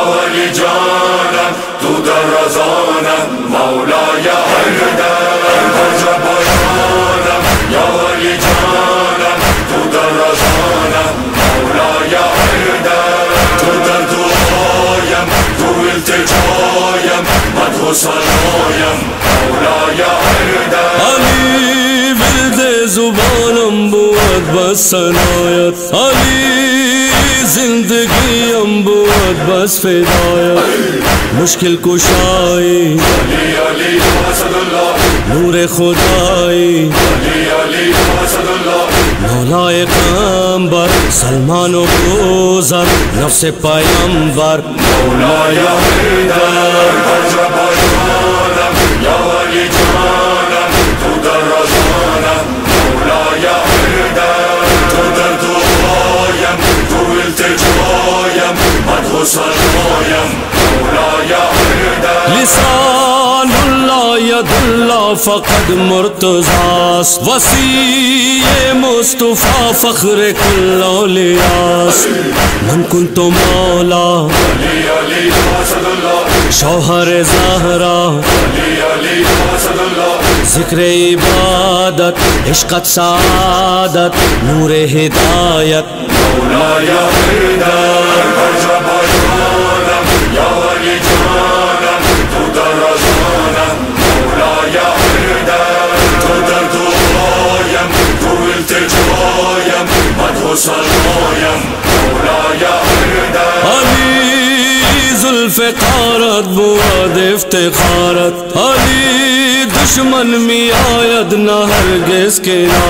ولی جانم تو در رزانم مولاي حیدر هر جا بیانم یا ولی جانم تو در رزانم مولاي حیدر تو در دعایم تو التجایم مدح و ثنایم مولاي حیدر علی ورد زبانم بود بس ثنایت علی زندگیم بود بس فدایت مشکل کشائی علی علی اسد اللہ نور خدائی علی علی اسد اللہ مولائے قمبر سلمان و بوذر نفس پیمبر مولاي حیدر هر جا بیانم یا ولی جانم تو در رزانم مولاي حیدر تو در دعایم تو التجایم مدح و ثنایم مولاي حیدر لسان اللہ ید اللہ فقد مرتضاست وسیع مصطفیٰ فخر کل اولیاست من کنت مولا علی علی اسد اللہ شوہر زہرا علی علی اسد اللہ ذکر عبادت عشقت سعادت نور ہدایت مولاي حیدر هر جا بیانم یا ولی جانم تو در رزانم مولاي حیدر تو در دعایم تو التجایم مدح و ثنایم مولاي حیدر علی ذوالفقارت بود افتخارت علی دشمن می آید نہ ہرگز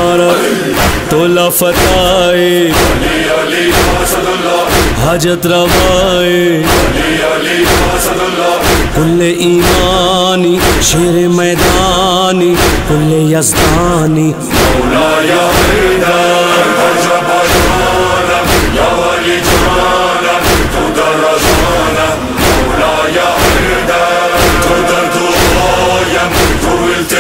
کنارت تو لفتائی علی علی اسد اللہ حاجت روائی علی علی اسد اللہ کل ایمانی شیر میدانی کل یزدانی مولاي حیدر هر جا بیانم یا ولی جانم تو در رزانم مولاي حیدر تو در دعایم تو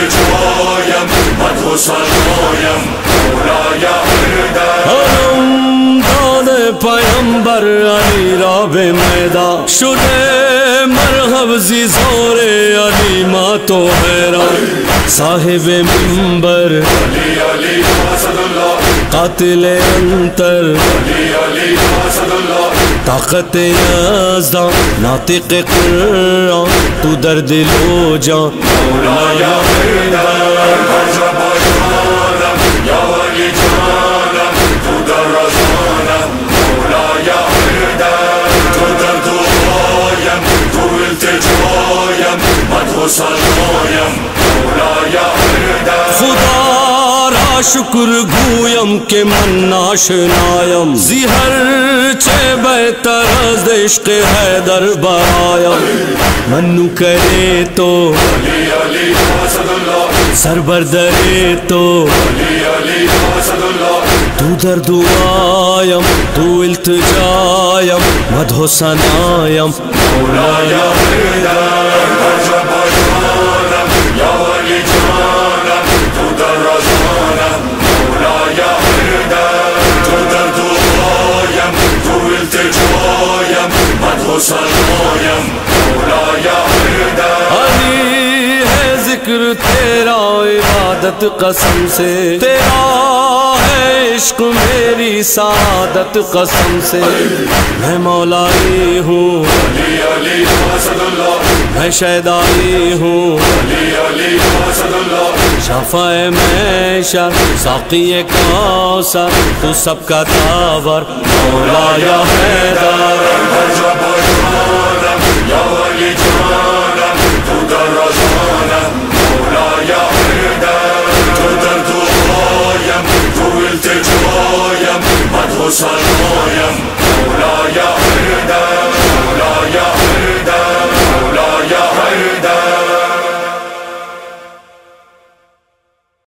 التجایم مدح و ثنایم مولاي حیدر حرم داد پیمبر علی را به میدان شده مرحب زی زور علی مات و حیران صاحب منبر علی علی اسد اللہ قاتل انتر علی علی اسد اللہ طاقت یزدان ناطق قرآن تو در دل و جان مولاي حیدر هر جا بیانم یا ولی جانم تو در رزانم مولاي حیدر تو در دعایم تو التجایم مدح و ثنایم مولاي حیدر خدا را شکر گویم که من ناشنایم زی هر چه بہتر از عشق حیدر برایم منو کرے تو علی علی اسد اللہ سر بردرے تو علی علی اسد اللہ تو در دعایم تو التجایم مدح و ثنایم مولاي حیدر هر جا بیانم یا ولی جانم تو در رزانم مولاي حیدر تو در دعایم تو التجایم مدح و ثنایم مولاي حیدر علی ہے ذکر تیرا عبادت قسم سے تیرا ہے عشق میری سعادت قسم سے میں مولائی ہوں علی علی اسد اللہ میں شیدائی ہوں علی علی اسد اللہ شفاء میشر ساقی کوثر تو سب کا داور مولاي حیدر هر جا بیانم یا ولی جانم تو در رزانم مولاي حیدر تو در دعایم تو التجایم مدح و ثنایم مولاي حیدر